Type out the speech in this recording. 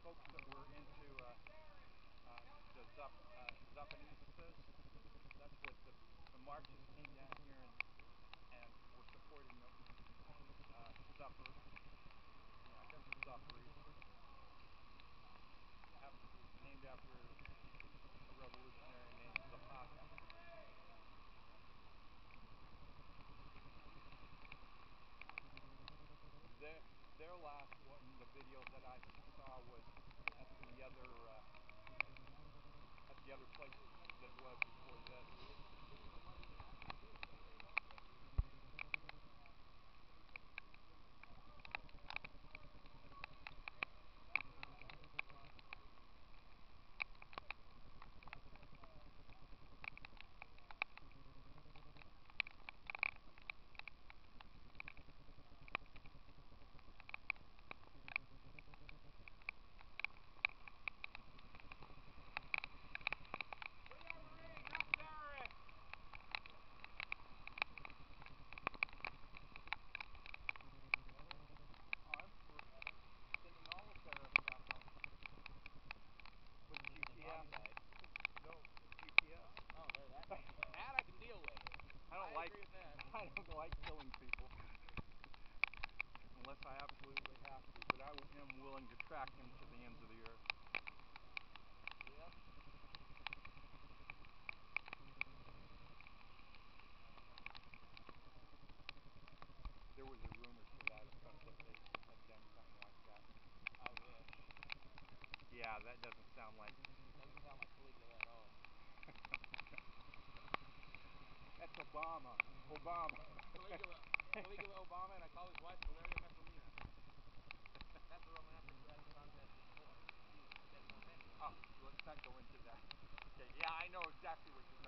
folks that were into the Zapanistas. That's what the Marxists came down here and were supporting the Zafar. I guess the Zafaris. Named after a revolutionary named Zapata. Their last one, the video that I saw was at the other place that it was before this. I don't like killing people unless I absolutely have to, but I am willing to track them to the ends of the earth. Yep. There was a rumor to that effect that they had done something like that. I wish. Yeah, that doesn't sound like Caligula at all. That's Obama. Caligula Obama, and I call his wife Valeria Messalina. That's a romantic contest before. She was getting more attention. Oh, let's not go into that. Okay, yeah, I know exactly what you're